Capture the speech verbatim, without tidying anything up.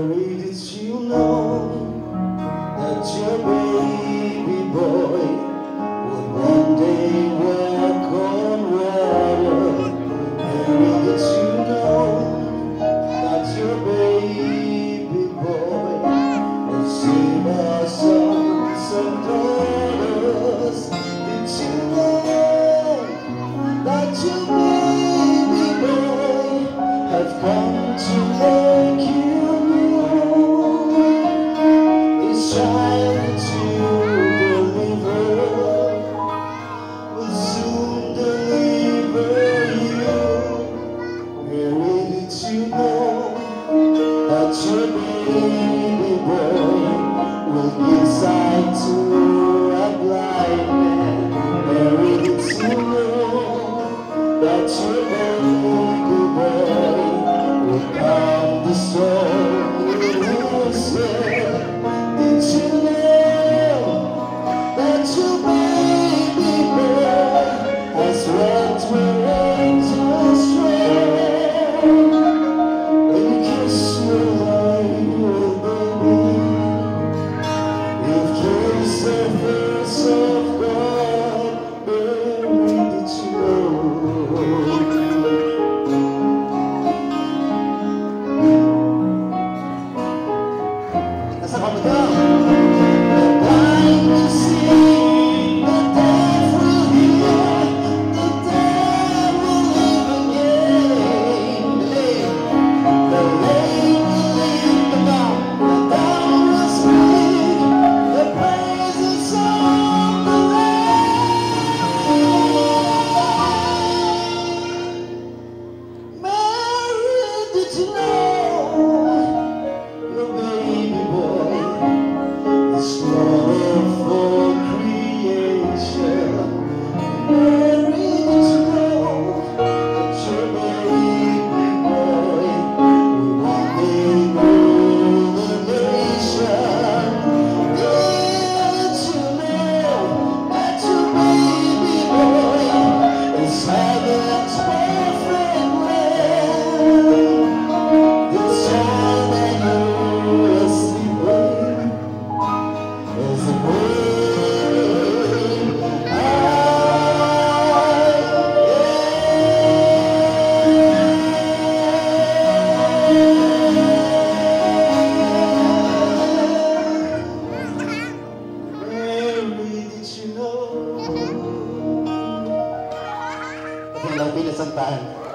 Mary, did you know that your baby boy would one day walk on water? Mary, did you know that your baby boy would save our sons and daughters? Did you know that your baby boy have come to make you new? He's trying to deliver, will soon deliver you. Mary, did you know that your baby boy will give sight to a blind man? Mary, did you know that your baby boy will calm the storm with whisper? Did you know that your baby boy has wept where angels tread? When you kiss your little baby, you've kissed the face of God. Mary, did you know? That's how we go. The blind will see, the deaf will hear, the dead will live again. The lame will leave the dumb, the dumb will speak the praises of the Lamb. Mary, did you know your baby boy is Lord for creation? Mary, did you know that your baby boy will one day rule the nation? Did you know that your baby boy is heaven's perfect lamb? This child that you're sleeping is the great I am. Mary, did you know? Okay, lang, bilis ang tahan.